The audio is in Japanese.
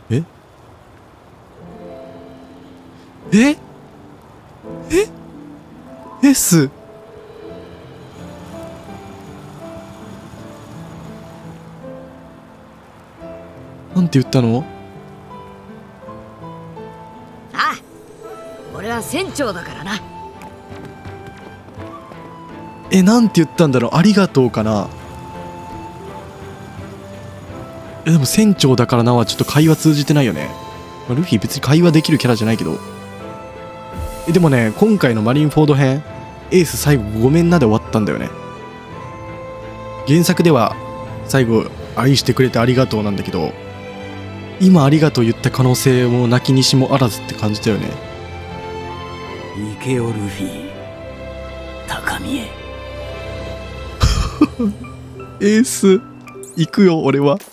えええ S なんて言ったの？ ああ、俺は船長だからな。 なんて言ったんだろう。ありがとうかな。でも船長だからなはちょっと会話通じてないよね。ルフィ別に会話できるキャラじゃないけど。でもね、今回のマリンフォード編、エース最後ごめんなで終わったんだよね。原作では最後愛してくれてありがとうなんだけど、今ありがとう言った可能性もなきにしもあらずって感じたよね。 行けよルフィ、高みへ。 エース行くよ俺は。